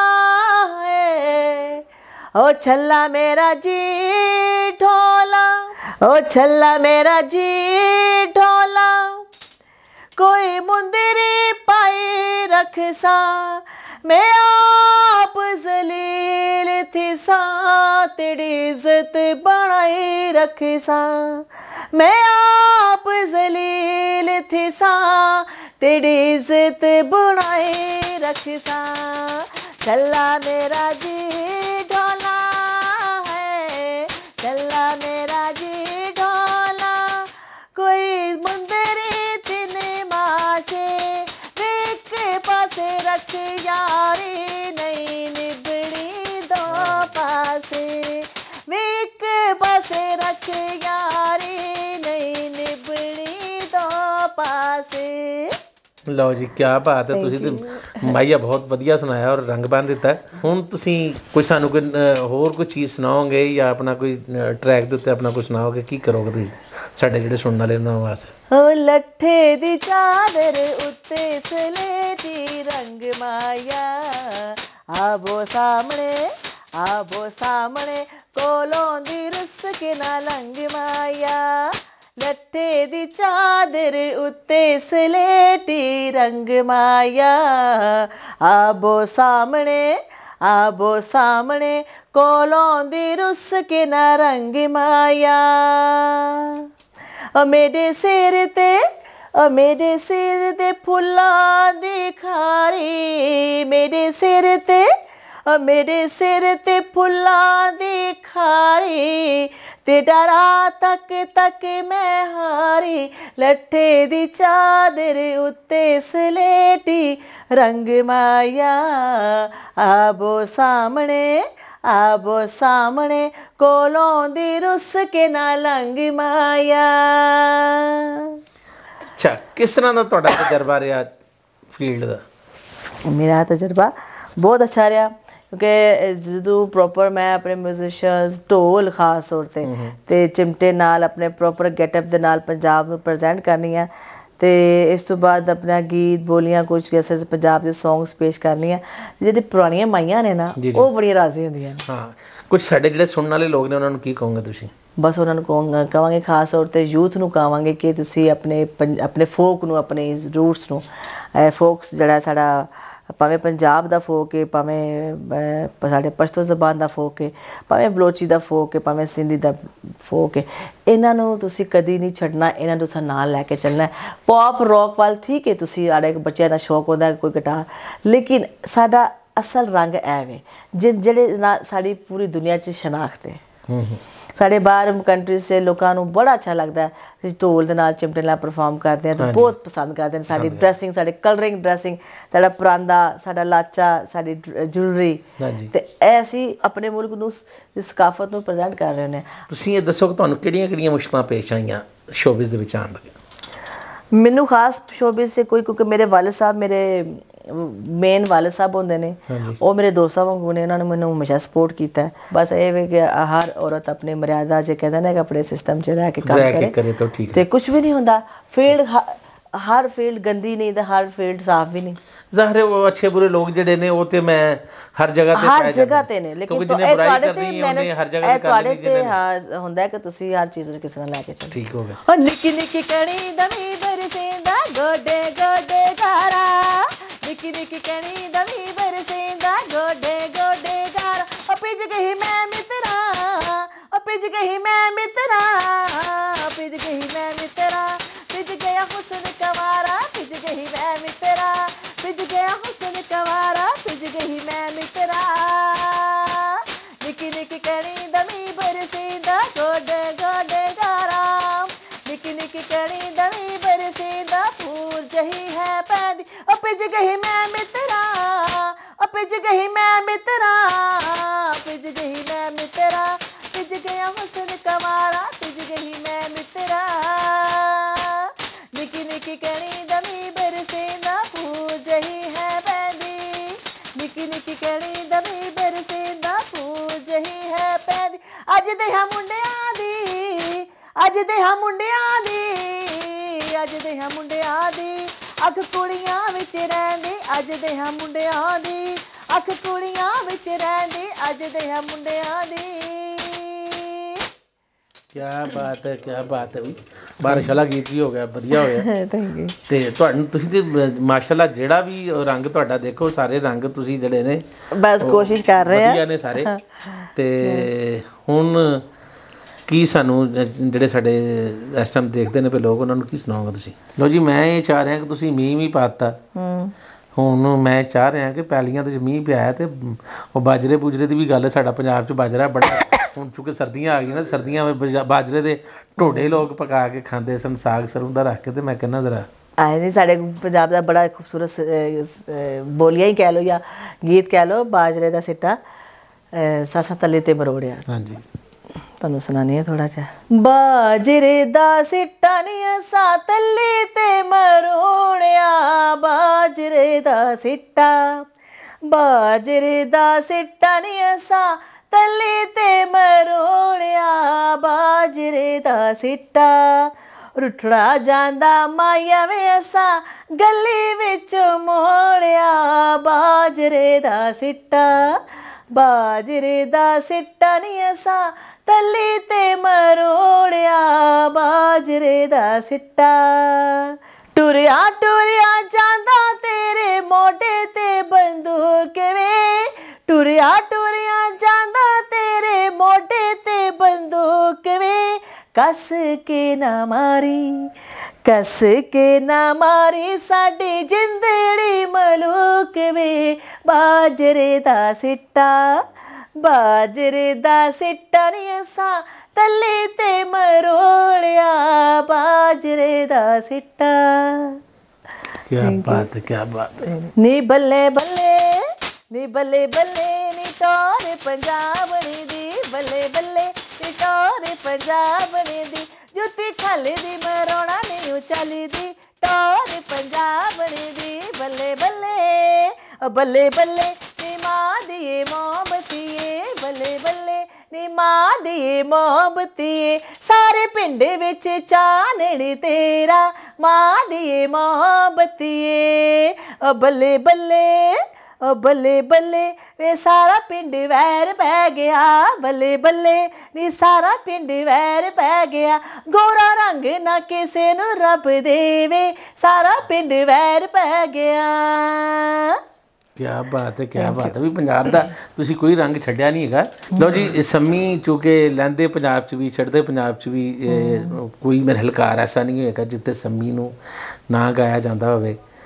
Speaker 1: ਹੈ, ਓ ਛੱਲਾ ਮੇਰਾ ਜੀ ਢੋਲਾ, ਓ ਛੱਲਾ ਮੇਰਾ ਜੀ ਢੋਲਾ, ਕੋਈ ਮੁੰਦਰੀ ਪਾਈ ਰਖਸਾ, मैं आप जलील थी सा, तेरी इज्जत बनाई रखी सा, मैं आप जलील थी सा, तेरी इज्जत बनाई रखी सा, छल्ला मेरा जी ढोला है, छल्ला मेरा जी ढोला, कोई मुंदरी तीन माशे पासे रख यारी, नहीं निबड़ी दो पासे, एक पासे रख यारी, नहीं निबड़ी दो पासे। लो जी क्या बात है, तुसी तो
Speaker 2: माइया बहुत वधिया सुनाया और रंग बन दिता। हुण तुसी कोई सानू कोई होर कोई चीज़ सुनाओगे या अपना कोई ट्रैक दे उत्ते अपना कुछ सुनाओगे, की करोगे तुसी साडे जिहड़े सुनने वाले उन्हां वास्ते?
Speaker 1: ओ लट्ठे दी चादर उत्ते सलेटी रंग माया, आबो सामने आबो सामने, कोलों दी रुस के ना लंग माया, लट्ठे दी चादर उत्ते सलेटी रंग माया, आबो सामने आबो सामने, कोलों दी रुस के ना रंग माया, ओ मेरे सिर ते ओ मेरे सिर ते फुल्लां दी खारी, मेरे सिर ते ओ मेरे सिर ते फुल्लां दी खारी, ते डरा तक तक मैं हारी, लट्ठे दी चादर उत्ते सलेटी रंग माया, आबो सामने आबो सामने, कोलों दी रुस के ना लंग माया।
Speaker 2: अच्छा किस तरह का तुहाडा तजर्बा रहा फील्ड दा?
Speaker 1: मेरा तजर्बा बहुत अच्छा रहा, क्योंकि जो प्रॉपर मैं अपने म्यूजिशियंस ढोल खास तौर ते ते चिमटे नाल अपने प्रॉपर गैटअप दे नाल पंजाब नूं प्रजेंट करनी है, तो इस तो बाद अपना गीत बोलियां कुछ ऐसे पंजाब के सॉन्ग्स पेश करनी है, जिहड़ी पुरानियां माइयां ने ना वो बड़ी राजी होंदियां ने।
Speaker 2: हाँ कुछ साडे जिहड़े सुनने वाले लोग ने उन्होंने की कहोगे तुसीं?
Speaker 1: बस उन्होंने कहोंगे कहांगे खास तौर ते यूथ नूं कहांगे कि तुसीं अपने अपने फोक नूं अपने रूट्स नूं फोक्स जिहड़ा साडा भावें पंजाब दा फोक है, भावें साढ़े पश्तो जबान दा फोक है, भावें बलोची दा फोक है, भावें सिंधी दा फोक है, इन्हों तुसीं कदी नहीं छड्डना, इन्हां नूं तुसीं नाल लैके चलना है। पॉप रॉक वाल ठीक है, तुसीं साढ़े बच्चों का शौक होंदा कोई गिटार, लेकिन साडा असल रंग है वे जिहड़े नाल साडी पूरी दुनिया च शनाख्त है। ਸਾਡੇ ਬਾਹਰ ਕੰਟਰੀਜ਼ 'ਚ ਲੋਕਾਂ ਨੂੰ ਬੜਾ ਅੱਛਾ ਲੱਗਦਾ, ਅਸੀਂ ਢੋਲ ਦੇ ਨਾਲ ਚਿਮਟੇ ਨਾਲ ਪਰਫਾਰਮ ਕਰਦੇ ਹਾਂ ਤਾਂ ਬਹੁਤ ਪਸੰਦ ਕਰਦੇ ਨੇ। ਸਾਡੀ ਡਰੈਸਿੰਗ, ਸਾਡੇ ਕਲਰਿੰਗ ਡਰੈਸਿੰਗ, ਸਾਡਾ ਪਰਾਂਦਾ, ਸਾਡਾ ਲਾਚਾ, ਸਾਡੀ ਜੁਐਲਰੀ, ਤੇ ਇਹ ਅਸੀਂ ਆਪਣੇ ਮੁਲਕ ਨੂੰ, ਸਕਾਫਤ ਨੂੰ ਪ੍ਰੈਜ਼ੈਂਟ ਕਰ ਰਹੇ ਹੁੰਦੇ ਹਾਂ।
Speaker 2: ਤੁਸੀਂ ਇਹ ਦੱਸੋ ਕਿ ਤੁਹਾਨੂੰ ਕਿਹੜੀਆਂ ਕਿਹੜੀਆਂ ਮੁਸ਼ਕਲਾਂ ਪੇਸ਼ ਆਈਆਂ ਸ਼ੋਬਿਜ਼ ਦੇ ਵਿੱਚ ਆਉਣ ਲੱਗਿਆ?
Speaker 1: ਮੈਨੂੰ ਖਾਸ ਸ਼ੋਬਿਜ਼ 'ਚ ਕੋਈ, ਕਿਉਂਕਿ ਮੇਰੇ ਵਾਲਿਦ ਸਾਹਿਬ, ਮੇਰੇ ਮੇਨ ਵਾਲਿਦ ਸਾਹਿਬ ਹੁੰਦੇ ਨੇ, ਉਹ ਮੇਰੇ ਦੋਸਤਾਂ ਵਾਂਗੂ ਨੇ, ਉਹਨਾਂ ਨੇ ਮੈਨੂੰ ਹਮੇਸ਼ਾ ਸਪੋਰਟ ਕੀਤਾ। ਬਸ ਇਹ ਵੀ ਕਿ ਹਰ ਔਰਤ ਆਪਣੀ ਮਰਿਆਦਾ 'ਚ ਕਹਿੰਦਾ ਨਾ ਕਿ ਆਪਣੇ ਸਿਸਟਮ 'ਚ ਰਹਿ ਕੇ ਕੰਮ ਕਰੇ ਤੇ ਕੁਛ ਵੀ ਨਹੀਂ ਹੁੰਦਾ। ਫੀਲਡ ਹਰ ਫੀਲਡ ਗੰਦੀ ਨਹੀਂ ਤੇ ਹਰ ਫੀਲਡ ਸਾਫ਼ ਵੀ ਨਹੀਂ।
Speaker 2: ਜ਼ਾਹਿਰ ਹੈ ਉਹ ਅੱਛੇ ਬੁਰੇ ਲੋਕ ਜਿਹੜੇ ਨੇ ਉਹ ਤੇ ਮੈਂ ਹਰ ਜਗ੍ਹਾ ਤੇ
Speaker 1: ਹਰ ਜਗ੍ਹਾ ਤੇ ਨੇ, ਲੇਕਿਨ ਇਹ ਤੁਹਾਡੇ ਤੇ ਮੈਨੇ ਇਹ ਤੁਹਾਡੇ ਤੇ ਹਾਂ ਹੁੰਦਾ ਕਿ ਤੁਸੀਂ ਹਰ ਚੀਜ਼ ਨੂੰ ਕਿਸ ਤਰ੍ਹਾਂ ਲੈ ਕੇ ਚੱਲੋ।
Speaker 2: ਠੀਕ ਹੋ ਗਿਆ।
Speaker 1: ਉਹ ਨਿੱਕੀ ਨਿੱਕੀ ਕਣੀ ਦਮੀ ਬਰਸੇਂਦਾ ਗੋਡੇ ਗੋਡੇ ਗਾਰਾ, ਨਿੱਕੀ ਨਿੱਕੀ ਕਣੀ ਦਮੀ ਬਰਸੇਂਦਾ ਗੋਡੇ ਗੋਡੇ ਗਾਰਾ, ਉਹ ਭਿੱਜ ਗਈ ਮੈਂ ਮਿੱਤਰਾ, ਉਹ ਭਿੱਜ ਗਈ ਮੈਂ ਮਿੱਤਰਾ, ਭਿੱਜ ਗਈ ਮੈਂ ਮਿੱਤਰਾ, ਭਿੱਜ ਗਿਆ ਹੁਸਨ ਕਵਾਰਾ, ਭਿੱਜ ਗਈ ਮੈਂ ਮਿੱਤਰਾ, ਭਿੱਜ ਗਿਆ ਹੁਸਨ ਕਵਾਰਾ, ਭਿੱਜ ਗਈ ਮੈਂ ਮਿੱਤਰਾ, ਨਿੱਕੀ ਨਿੱਕੀ ਕਣੀ ਦਮੀ ਬਰਸੇਂਦਾ ਗੋਡੇ ਗੋਡੇ ਗਾਰਾ, ਨਿੱਕੀ ਨਿੱਕੀ ਕਣੀ ਦਮੀ ਬਰਸੇਂਦਾ ਫੂਲ ਜਹੀ ਹੈ ਪੈਂਦੀ, ਉਹ ਭਿੱਜ ਗਈ ਮੈਂ ਮਿੱਤਰਾ, ਉਹ ਭਿੱਜ ਗਈ ਮੈਂ ਮਿੱਤਰਾ, ਭਿੱਜ ਗਈ ਮੈਂ ਮਿੱਤਰਾ, ਭਿੱਜ ਗਿਆ ਹੁਸਨ ਕਵਾਰਾ, ਭਿੱਜ ਗਈ ਮੈਂ ਮਿੱਤਰਾ, ਨਿੱਕੀ ਨਿੱਕੀ ਕਣੀ ਦਮੀ ਬਰਸੇਂਦਾ ਫੂਲ ਜਹੀ ਹੈ ਪੈਂਦੀ, ਨਿੱਕੀ ਨਿੱਕੀ ਕਣੀ ਦਮੀ ਬਰਸੇਂਦਾ ਫੂਲ ਜਹੀ ਹੈ ਪੈਂਦੀ। ਅੱਜ ਦੇ ਹਾਂ ਮੁੰਡਿਆਂ ਦੀ, ਅੱਜ ਦੇ ਹਾਂ ਮੁੰਡਿਆਂ ਦੀ, ਅੱਜ ਦੇ ਹਾਂ ਮੁੰਡਿਆਂ ਦੀ ਅੱਖ ਕੁੜੀਆਂ ਵਿੱਚ ਰਹਿੰਦੀ, ਅੱਜ ਦੇ ਹਾਂ ਮੁੰਡਿਆਂ ਦੀ ਅੱਖ ਕੁੜੀਆਂ ਵਿੱਚ ਰਹਿੰਦੀ, ਅੱਜ ਦੇ ਹਾਂ ਮੁੰਡਿਆਂ ਦੀ।
Speaker 2: ਕਿਆ ਬਾਤ ਹੈ, ਕਿਆ ਬਾਤ ਹੈ ਬਈ। ਮਾਸ਼ਾਅੱਲਾ ਗੀਤ ਵੀ ਹੋ ਗਿਆ, ਵਧੀਆ ਹੋ ਗਿਆ। ਤੇ ਤੁਹਾਨੂੰ ਤੁਸੀਂ ਤੇ ਮਾਸ਼ਾਅੱਲਾ ਜਿਹੜਾ ਵੀ ਰੰਗ ਤੁਹਾਡਾ ਦੇਖੋ, ਸਾਰੇ ਰੰਗ ਤੁਸੀਂ ਜਿਹੜੇ ਨੇ
Speaker 1: ਬਸ ਕੋਸ਼ਿਸ਼ ਕਰ ਰਹੇ ਆ,
Speaker 2: ਵਧੀਆ ਨੇ ਸਾਰੇ। ਤੇ ਹੁਣ ਕੀ ਸਾਨੂੰ ਜਿਹੜੇ ਸਾਡੇ ਇਸ ਟਾਈਮ ਦੇਖਦੇ ਨੇ ਪਏ ਲੋਕ, ਉਹਨਾਂ ਨੂੰ ਕੀ ਸੁਣਾਓਗੇ ਤੁਸੀਂ? ਲਓ ਜੀ, ਮੈਂ ਇਹ ਚਾਹ ਰਿਹਾ ਕਿ ਤੁਸੀਂ ਮੀਂਹ ਵੀ ਪਾਤਾ, ਹੁਣ ਮੈਂ ਚਾਹ ਰਿਹਾ ਕਿ ਪੈਲੀਆਂ ਦੇ ਮੀਂਹ ਪਿਆ ਤੇ ਉਹ ਬਾਜਰੇ ਬੂਜਰੇ ਦੀ ਵੀ ਗੱਲ, ਸਾਡਾ ਪੰਜਾਬ 'ਚ ਬਾਜਰਾ ਬੜਾ, ਹੁਣ ਚੂँਕਿ ਸਰਦੀਆਂ ਆ ਗਈਆਂ ਨਾ, ਸਰਦੀਆਂ ਵਿੱਚ ਬਾਜਰੇ ਦੇ ਢੋਡੇ ਲੋਕ ਪਕਾ ਕੇ ਖਾਂਦੇ ਸਨ, ਸਾਗ ਸਰੋਂ ਦਾ ਰੱਖ ਕੇ। ਤੇ ਮੈਂ ਕਹਿੰਦਾ ਜ਼ਰਾ
Speaker 1: ਆਏ ਨਹੀਂ, ਸਾਡੇ ਪੰਜਾਬ ਦਾ ਬੜਾ ਖੂਬਸੂਰਤ ਬੋਲੀਆਂ ਹੀ ਕਹਿ ਲਓ ਜਾਂ ਗੀਤ ਕਹਿ ਲਓ, ਬਾਜਰੇ ਦਾ ਸਿੱਟਾ ਸਾਸਾ ਤਲੇ ਤੇ ਮਰੋੜਿਆ।
Speaker 2: ਹਾਂਜੀ,
Speaker 1: ਤੁਹਾਨੂੰ ਸੁਣਾਨੀ ਹੈ ਥੋੜਾ ਜਿਹਾ। ਬਾਜਰੇ ਦਾ ਸਿੱਟਾ ਨੀ ਅਸਾਂ ਤੱਲੇ ਤੇ ਮਰੋੜਿਆ, ਬਾਜਰੇ ਦਾ ਸਿੱਟਾ, ਬਾਜਰੇ ਦਾ ਸਿੱਟਾ ਨੀ ਅਸਾਂ ਤੱਲੇ ਤੇ ਮਰੋੜਿਆ, ਬਾਜਰੇ ਦਾ ਸਿੱਟਾ, ਰੁੱਠੜਾ ਜਾਂਦਾ ਮਾਇਆ ਵੇ ਅਸਾਂ ਗਲੀ ਵਿੱਚ ਮੋੜਿਆ, ਬਾਜਰੇ ਦਾ ਸਿੱਟਾ, ਬਾਜਰੇ ਦਾ ਸਿੱਟਾ ਨੀ ਅਸਾਂ ਤੱਲੀ ਤੇ ਮਰੋੜਿਆ, ਬਾਜਰੇ ਦਾ ਸਿੱਟਾ, ਟੁਰਿਆ ਟੁਰਿਆ ਜਾਂਦਾ ਤੇਰੇ ਮੋਢੇ ਤੇ ਬੰਦੂਕ ਵੇ, ਟੁਰਿਆ ਟੁਰਿਆ ਜਾਂਦਾ ਤੇਰੇ ਮੋਢੇ ਤੇ ਬੰਦੂਕ ਵੇ, ਕੱਸ ਕੇ ਨਾ ਮਾਰੀ, ਕੱਸ ਕੇ ਨਾ ਮਾਰੀ ਸਾਡੀ ਜਿੰਦੜੀ ਮਲੂਕ ਵੇ, ਬਾਜਰੇ ਦਾ ਸਿੱਟਾ, ਬਾਜਰੇ ਦਾ ਸਿੱਟਾ ਨੀ ਅਸਾਂ ਤੱਲੇ ਤੇ ਮਰੋੜਿਆ, ਬਾਜਰੇ ਦਾ ਸਿੱਟਾ।
Speaker 2: ਕਿਆ ਬਾਤ ਹੈ, ਕਿਆ ਬਾਤ ਹੈ।
Speaker 1: ਨੀ ਬੱਲੇ ਬੱਲੇ, ਨੀ ਬੱਲੇ ਬੱਲੇ, ਨੀ ਟੋਰ ਪੰਜਾਬਣੀ ਦੀ, ਬੱਲੇ ਬੱਲੇ ਨੀ ਟੋਰ ਪੰਜਾਬਣੀ ਦੀ, ਜੁੱਤੀ ਖਲਦੀ ਮਰੋਣਾ ਨੀ ਉਚਾਲੀ ਦੀ, ਟੋਰ ਪੰਜਾਬਣੀ ਦੀ, ਬੱਲੇ ਬੱਲੇ, ਬੱਲੇ ਬੱਲੇ ਨੀ ਮਾਂ ਦੀ ਮੋਹਬਤੀਏ, ਬੱਲੇ ਬੱਲੇ ਨੀ ਮਾਂ ਦੀ ਮੋਹਬਤੀਏ, ਸਾਰੇ ਪਿੰਡ ਵਿੱਚ ਚਾਨਣ ਤੇਰਾ ਮਾਂ ਦੀ ਮੋਹਬਤੀਏ, ਬੱਲੇ ਬੱਲੇ, ਬੱਲੇ ਬੱਲੇ ਵੇ ਸਾਰਾ ਪਿੰਡ ਵੈਰ ਪੈ ਗਿਆ, ਬੱਲੇ ਬੱਲੇ ਨੀ ਸਾਰਾ ਪਿੰਡ ਵੈਰ ਪੈ ਗਿਆ, ਗੋਰਾ ਰੰਗ ਨਾ ਕਿਸੇ ਨੂੰ ਰੱਬ ਦੇਵੇ, ਸਾਰਾ ਪਿੰਡ ਵੈਰ ਪੈ ਗਿਆ।
Speaker 2: ਕਿਆ ਬਾਤ ਹੈ, ਕਿਆ ਬਾਤ ਹੈ। ਵੀ ਪੰਜਾਬ ਦਾ ਤੁਸੀਂ ਕੋਈ ਰੰਗ ਛੱਡਿਆ ਨਹੀਂ ਹੈਗਾ। ਲਓ ਜੀ, ਸੰਮੀ ਚੂँਕਿ ਲਹਿੰਦੇ ਪੰਜਾਬ 'ਚ ਵੀ ਛੱਡਦੇ ਪੰਜਾਬ 'ਚ ਵੀ ਕੋਈ ਮੇਰੇ ਹਲਕਾਰ ਐਸਾ ਨਹੀਂ ਹੋਏਗਾ ਜਿੱਥੇ ਸੰਮੀ ਨੂੰ ਨਾ ਗਾਇਆ ਜਾਂਦਾ ਹੋਵੇ।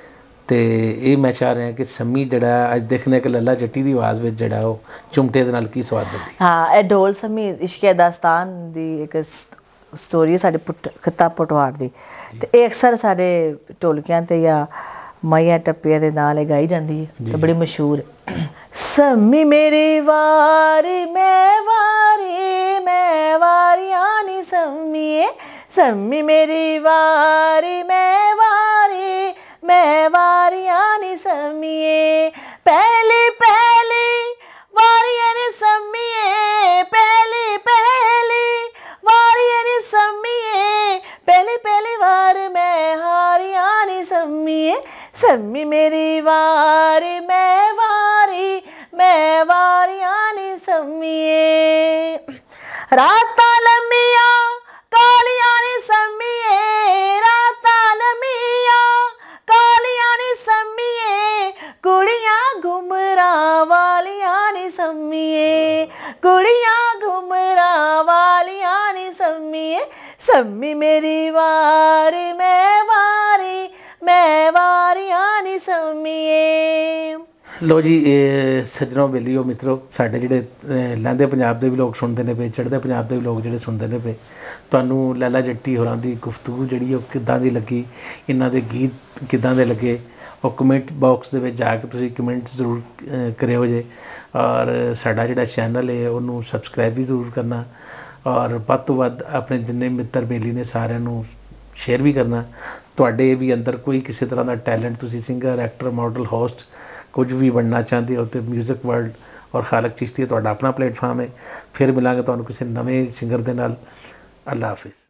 Speaker 2: ਤੇ ਇਹ ਮੈਂ ਚਾਹ ਰਿਹਾ ਕਿ ਸੰਮੀ ਜਿਹੜਾ ਅੱਜ ਦੇਖਨੇ ਕਿ ਲੱਲਾ ਜੱਟੀ ਦੀ ਆਵਾਜ਼ ਵਿੱਚ ਜਿਹੜਾ ਉਹ ਚੁੰਮਟੇ ਦੇ ਨਾਲ ਕੀ ਸਵਾਦ ਦਿੰਦੀ।
Speaker 1: ਹਾਂ, ਇਹ ਢੋਲ ਸੰਮੀ ਇਸ਼ਕੇ ਦਾਸਤਾਨ ਦੀ ਇੱਕ ਸਟੋਰੀ ਹੈ ਸਾਡੇ ਪੁੱਟ ਖਿੱਤਾ ਪਟਵਾਰ ਦੀ, ਤੇ ਇਹ ਅਕਸਰ ਸਾਡੇ ਢੋਲਕਿਆਂ ਤੇ ਜਾਂ ਮਾਈਆਂ ਟੱਪੀਆਂ ਦੇ ਨਾਲ ਗਾਈ ਜਾਂਦੀ ਹੈ ਤੇ ਬੜੀ ਮਸ਼ਹੂਰ। ਸੰਮੀ ਮੇਰੀ ਵਾਰੀ ਮੈਂ ਵਾਰੀ ਮੈਂ ਵਾਰੀਆਂ ਨੀ ਸੰਮੀਏ, ਸੰਮੀ ਮੇਰੀ ਵਾਰੀ ਮੈਂ ਵਾਰੀ ਮੈਂ ਵਾਰੀਆਂ ਨੀ ਸੰਮੀਏ, ਪਹਿਲੀ ਪਹਿਲੀ ਵਾਰੀਆਂ ਨੀ ਸੰਮੀਏ, ਪਹਿਲੀ ਪਹਿਲੀ ਵਾਰੀਆਂ ਨੀ ਸੰਮੀਏ, ਪਹਿਲੀ ਪਹਿਲੀ ਵਾਰ ਮੈਂ ਹਾਰੀਆਂ ਨੀ ਸੰਮੀਏ, ਸੰਮੀ ਮੇਰੀ ਵਾਰੀ ਮੈਂ ਵਾਰੀ ਮੈਂ ਵਾਰੀਆਂ ਨੀ ਸੰਮੀਏ, ਰਾਤਾਂ ਲੰਮੀਆਂ ਕਾਲੀਆਂ ਨੀ ਸੰਮੀਏ, ਰਾਤਾਂ ਲੰਮੀਆਂ ਕਾਲੀਆਂ ਨੀ ਸੰਮੀਏ, ਕੁੜੀਆਂ ਘੁਮਰਾਂ ਵਾਲੀਆਂ ਨੀ ਸੰਮੀਏ, ਕੁੜੀਆਂ ਘੁਮਰਾਂ ਵਾਲੀਆਂ ਨੀ ਸੰਮੀਏ, ਸੰਮੀ ਮੇਰੀ ਵਾਰੀ ਮੈਂ ਵਾਰੀ ਮੈਂ ਵਾਰੀਆਂ ਨੀ ਸੰਮੀਏ।
Speaker 2: ਲੋ ਜੀ, ਇਹ ਸੱਜਣੋ ਬੇਲੀਓ ਮਿੱਤਰੋ, ਸਾਡੇ ਜਿਹੜੇ ਲਹਿੰਦੇ ਪੰਜਾਬ ਦੇ ਵੀ ਲੋਕ ਸੁਣਦੇ ਨੇ ਪਏ, ਚੜ੍ਹਦੇ ਪੰਜਾਬ ਦੇ ਵੀ ਲੋਕ ਜਿਹੜੇ ਸੁਣਦੇ ਨੇ ਪਏ, ਤੁਹਾਨੂੰ ਲੈਲਾ ਜੱਟੀ ਹੋਰਾਂ ਦੀ ਗੁਫ਼ਤਗੂ ਜਿਹੜੀ ਉਹ ਕਿੱਦਾਂ ਦੀ ਲੱਗੀ, ਇਹਨਾਂ ਦੇ ਗੀਤ ਕਿੱਦਾਂ ਦੇ ਲੱਗੇ, ਉਹ ਕਮੈਂਟ ਬਾਕਸ ਦੇ ਵਿੱਚ ਜਾ ਕੇ ਤੁਸੀਂ ਕਮੈਂਟ ਜ਼ਰੂਰ ਕਰਿਓ ਜੇ। ਔਰ ਸਾਡਾ ਜਿਹੜਾ ਚੈਨਲ ਹੈ ਉਹਨੂੰ ਸਬਸਕ੍ਰਾਈਬ ਵੀ ਜ਼ਰੂਰ ਕਰਨਾ, ਔਰ ਵੱਧ ਤੋਂ ਵੱਧ ਆਪਣੇ ਜਿੰਨੇ ਮਿੱਤਰ ਬੇਲੀ ਨੇ ਸਾਰਿਆਂ ਨੂੰ ਸ਼ੇਅਰ ਵੀ ਕਰਨਾ। ਤੁਹਾਡੇ ਵੀ ਅੰਦਰ ਕੋਈ ਕਿਸੇ ਤਰ੍ਹਾਂ ਦਾ ਟੈਲੈਂਟ, ਤੁਸੀਂ ਸਿੰਗਰ, ਐਕਟਰ, ਮਾਡਲ, ਹੋਸਟ ਕੁਝ ਵੀ ਬਣਨਾ ਚਾਹੁੰਦੇ ਹੋ ਤੇ ਮਿਊਜ਼ਿਕ ਵਰਲਡ ਔਰ ਖਾਲਕ ਚਿਸ਼ਤੀ ਤੁਹਾਡਾ ਆਪਣਾ ਪਲੇਟਫਾਰਮ ਹੈ। ਫਿਰ ਮਿਲਾਂਗੇ ਤੁਹਾਨੂੰ ਕਿਸੇ ਨਵੇਂ ਸਿੰਗਰ ਦੇ ਨਾਲ। ਅੱਲਾ ਹਾਫਿਜ਼।